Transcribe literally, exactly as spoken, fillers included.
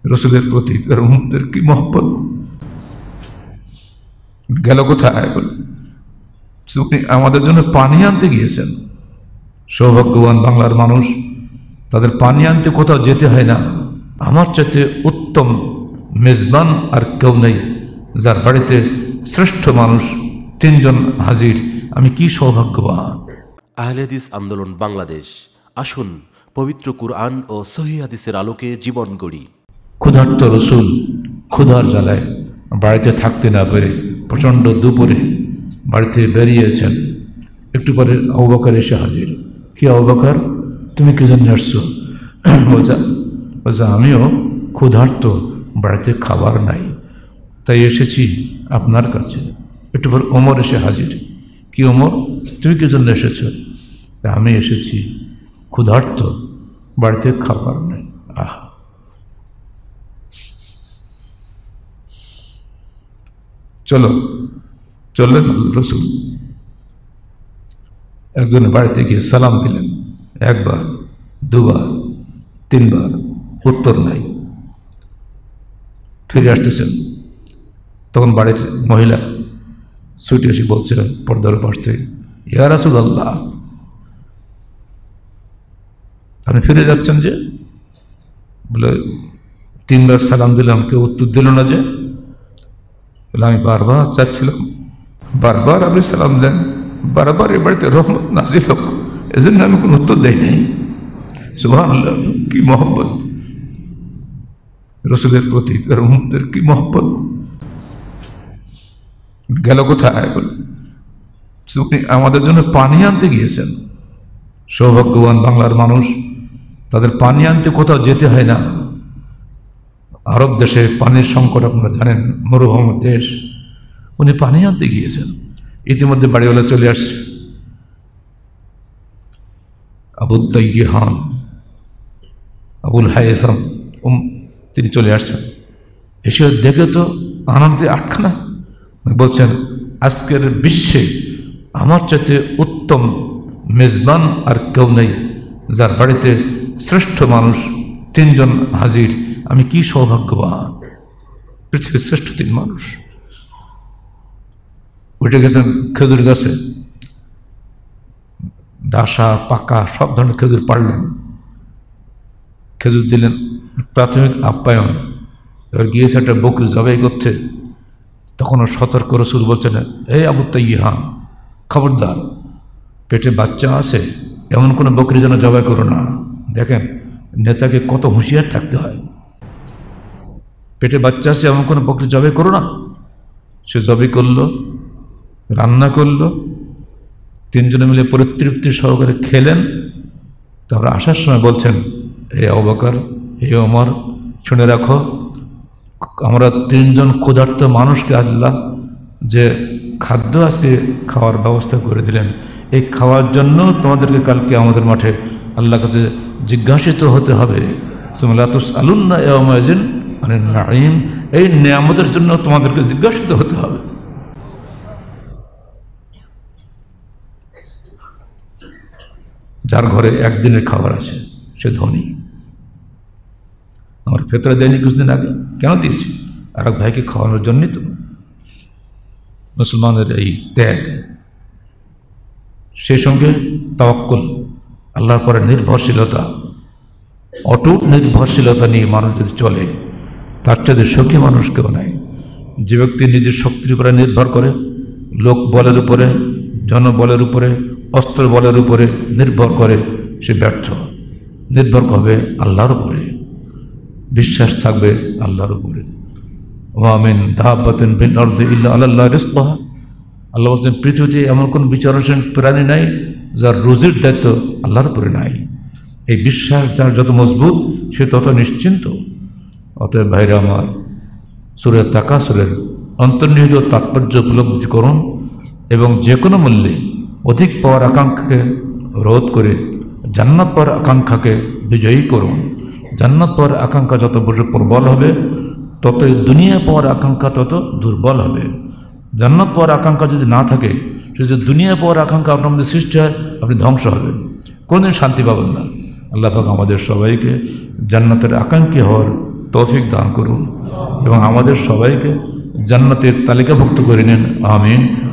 রসুলের প্রতি তার উম্মতের কি মহব্বত। গেল কোথায় বলে? আপনি আমাদের জন্য পানি আনতে গিয়েছেন। সৌভাগ্যবান বাংলার মানুষ, তাদের পানি আনতে কোথাও যেতে হয় না। আমার চাইতে উত্তম মেজবান আর কেউ নেই, যার বাড়িতে শ্রেষ্ঠ মানুষ তিনজন হাজির। আমি কি সৌভাগ্যবান। আহলে হাদিস আন্দোলন বাংলাদেশ, আসুন পবিত্র কুরআন ও সহিহ হাদিসের আলোকে জীবন গড়ি। ক্ষুধার্ত রসুল ক্ষুধার জ্বালায় বাড়িতে থাকতে না পেরে প্রচণ্ড দুপুরে বাড়িতে বেরিয়েছেন। একটু পরে আবু বকর এসে হাজির। কি আবু বকর, তুমি কি জন্য আসছো? বলছে আমিও ক্ষুধার্ত, বাড়িতে খাবার নাই, তাই এসেছি আপনার কাছে। একটু পর ওমর এসে হাজির। কি ওমর, তুমি কি জন্য এসেছ? আমি এসেছি ক্ষুধার্ত, বাড়িতে খাবার নাই। আহ চলো চললেন রসুল। একজনের বাড়িতে গিয়ে সালাম দিলেন, একবার দুবার তিনবার, উত্তর নাই। ফিরে আসতেছেন, তখন বাড়ির মহিলা ছুটে এসে বলছে পর্দার পাশ থেকে, ইয়া রাসূলুল্লাহ, আপনি ফিরে যাচ্ছেন যে? বলে তিনবার সালাম দিলাম, কেউ উত্তর দিল না যে? বলে আমি বারবার চাচ্ছিলাম, বারবার আপনি সালাম দেন, বারবার এ বাড়িতে রহমত নাজিল হোক, এজন্য আমি কোনো উত্তর দেই নাই। সুবহানাল্লাহ, কি মহব্বত রসুলের প্রতি তার উম্মতের কি মহব্বত। গেল কোথায় বলে? আপনি আমাদের জন্য পানি আনতে গিয়েছেন। সৌভাগ্যবান বাংলার মানুষ, তাদের পানি আনতে কোথাও যেতে হয় না। আরব দেশে পানির সংকট আপনারা জানেন, মরুভূমির দেশ। উনি পানি আনতে গিয়েছেন, ইতিমধ্যে বাড়িওয়ালা চলে আসছে। আবু তাইয়িহান, আবুল হাইসাম তিনি চলে আসছেন। এসে দেখে তো আনন্দে আটখানা। বলছেন আজকের বিশ্বে আমার চাইতে উত্তম মেজবান আর কেউ নেই, যার বাড়িতে শ্রেষ্ঠ মানুষ তিনজন হাজির। আমি কি সৌভাগ্যবান। পৃথিবীর শ্রেষ্ঠ তিন মানুষ উঠে গেছেন খেজুর গাছে, ডাসা পাকা সব ধরনের খেজুর পাড়লেন, খেজুর দিলেন, প্রাথমিক আপ্যায়ন। এবার গিয়েছে একটা বকরি জবাই করতে, তখনও সতর্ক রসুল বলছেন, এই আবু তাইয়িহান, খবরদার, পেটে বাচ্চা আছে, এমন কোনো বকরি যেন জবাই করো না। দেখেন নেতাকে কত হুঁশিয়ার থাকতে হয়। পেটে বাচ্চা আছে, এমন কোনো বকরি জবাই করো না। সে জবাই করলো, রান্না করলো, তিনজনে মিলে পরিতৃপ্তি সহকারে খেলেন। তারপর আসার সময় বলছেন, হে আবু বকর, হে ওমর, শুনে রাখো, আমরা তিনজন ক্ষুধার্ত মানুষকে আল্লাহ যে খাদ্য আজকে খাওয়ার ব্যবস্থা করে দিলেন, এই খাওয়ার জন্য তোমাদেরকে কালকে আমাদের মাঠে আল্লাহর কাছে জিজ্ঞাসিত হতে হবে। সুম্মা তুসআলুন্না ইয়াওমাইযিন আনিন নাঈম, এই নিয়ামতের জন্য তোমাদেরকে জিজ্ঞাসিত হতে হবে। যার ঘরে একদিনের খাবার আছে সে ধনী। আমার ফেতরা দেয়নি কিছুদিন আগে, কেন দিয়েছি? আর এক ভাইকে খাওয়ানোর জন্যই তো। মুসলমানের এই ত্যাগ, সেই সঙ্গে তাওয়াক্কুল, আল্লাহর পরে নির্ভরশীলতা, অটুট নির্ভরশীলতা নিয়ে মানুষ যদি চলে, তার চাইতে সুখী মানুষ কেউ নাই। যে ব্যক্তি নিজের শক্তির উপরে নির্ভর করে, লোক বলের উপরে, জনবলের উপরে, অস্ত্র বলের উপরে নির্ভর করে, সে ব্যর্থ। নির্ভর হবে আল্লাহর উপরে, বিশ্বাস থাকবে আল্লাহর উপরে। ওয়া মিন দাব্বাতিন ফিল আরদি ইল্লা আলাল্লাহি রিজকুহা, আল্লাহ বলছেন পৃথিবীতে এমন কোন বিচরণশীল প্রাণী নাই যার রুজির দায়িত্ব আল্লাহর উপরে নাই। এই বিশ্বাস যার যত মজবুত, সে তত নিশ্চিন্ত। অতএব ভাইরা আমার, সূরা তাকাসুরের অন্তর্নিহিত তাৎপর্য উপলব্ধি করুন এবং যে কোনো মূল্যে অধিক পাওয়ার আকাঙ্ক্ষাকে রোধ করে জান্নাত পাওয়ার আকাঙ্ক্ষাকে বিজয়ী করুন। জান্নাত পাওয়ার আকাঙ্ক্ষা যত প্রবল হবে, ততই দুনিয়া পাওয়ার আকাঙ্ক্ষা তত দুর্বল হবে। জান্নাত পাওয়ার আকাঙ্ক্ষা যদি না থাকে, সে যদি দুনিয়া পাওয়ার আকাঙ্ক্ষা আপনার মধ্যে সৃষ্টি হয়, আপনি ধ্বংস হবেন, কোনোদিন শান্তি পাবেন না। আল্লাহ পাক আমাদের সবাইকে জান্নাতের আকাঙ্ক্ষী হওয়ার তৌফিক দান করুন এবং আমাদের সবাইকে জান্নাতের তালিকাভুক্ত করে নেন। আমিন।